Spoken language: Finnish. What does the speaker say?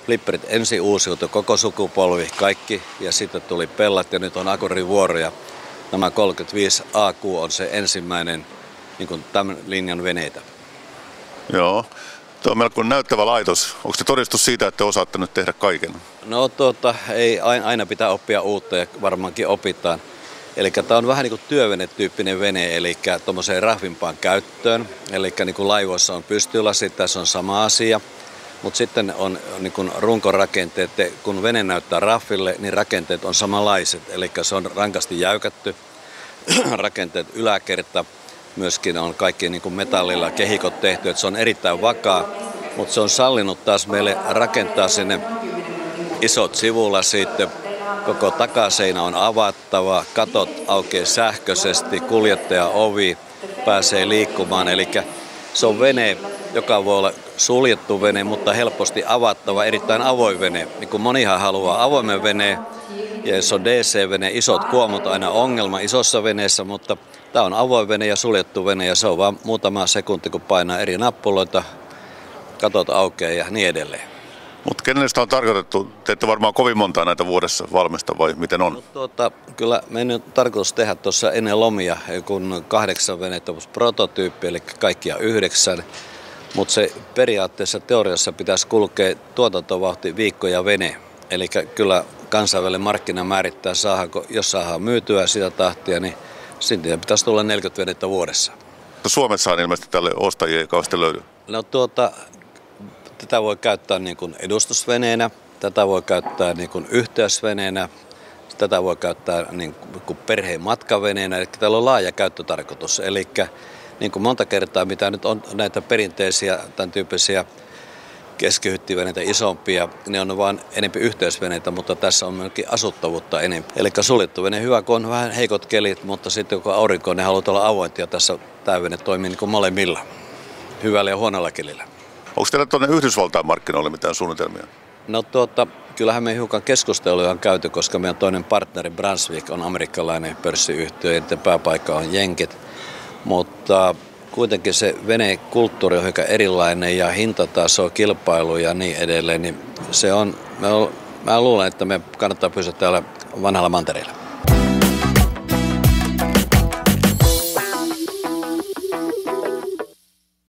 Flipperit ensin uusiutui koko sukupolvi, kaikki, ja sitten tuli Pellat ja nyt on Acurin vuoro. Ja nämä 35 AQ on se ensimmäinen niin kuin tämän linjan veneitä. Joo. Tuo on melko näyttävä laitos. Onko se todistus siitä, että te osaatte nyt tehdä kaiken? No ei aina pitää oppia uutta ja varmaankin opitaan. Eli tämä on vähän niin kuin työvenetyyppinen vene, eli tuommoiseen rahvimpaan käyttöön. Eli niin kuin laivoissa on pystylasit, tässä on sama asia. Mutta sitten on niin kuin runkorakenteet, kun vene näyttää raffille, niin rakenteet on samanlaiset. Eli se on rankasti jäykätty, rakenteet yläkerta, myöskin on kaikki niin kuin metallilla kehikot tehty, että se on erittäin vakaa. Mutta se on sallinut taas meille rakentaa sinne isot sivulasit, koko takaseinä on avattava, katot aukeaa sähköisesti, kuljettaja-ovi pääsee liikkumaan. Eli se on vene, joka voi olla suljettu vene, mutta helposti avattava, erittäin avoin vene. Niin kuin monihan haluaa avoimen veneen, ja se on DC-vene, isot kuomut aina ongelma isossa veneessä, mutta tämä on avoin vene ja suljettu vene, ja se on vain muutama sekunti, kun painaa eri nappuloita, katot aukeaa ja niin edelleen. Mutta kenelle sitä on tarkoitettu? Te ette varmaan kovin montaa näitä vuodessa valmista, vai miten on? No, kyllä meidän on tarkoitus tehdä tuossa ennen lomia, kun 8 venettä on prototyyppi, eli kaikkia 9. Mutta se periaatteessa teoriassa pitäisi kulkea tuotantovauhti viikkoja vene. Eli kyllä kansainvälinen markkina määrittää, jos saadaan myytyä sitä tahtia, niin sitten pitäisi tulla 40 venettä vuodessa. No Suomessa on ilmeisesti tälle ostajia, joka on sitten löydy. No tätä voi käyttää niin kuin edustusveneenä, tätä voi käyttää niin kuin yhteysveneenä, tätä voi käyttää niin kuin perheen matkaveneenä, eli täällä on laaja käyttötarkoitus. Eli niin kuin monta kertaa, mitä nyt on näitä perinteisiä, tämän tyyppisiä keskihyttiveneitä isompia, ne on vain enemmän yhteysveneitä, mutta tässä on myöskin asuttavuutta enemmän. Eli suljettu vene hyvä, kun on vähän heikot kelit, mutta sitten kun aurinko, ne haluaa olla avointa ja tässä tämä vene toimii niin kuin molemmilla, hyvällä ja huonolla kelillä. Onko teillä tuonne Yhdysvaltain markkinoille mitään suunnitelmia? No kyllähän me hiukan keskusteluja on käyty, koska meidän toinen partneri Brunswick on amerikkalainen pörssiyhtiö, ja pääpaikka on Jenkit. Mutta kuitenkin se venekulttuuri on hyvin erilainen ja hintataso, kilpailu ja niin edelleen, niin se on, mä luulen, että me kannattaa pysyä täällä vanhalla mantereella.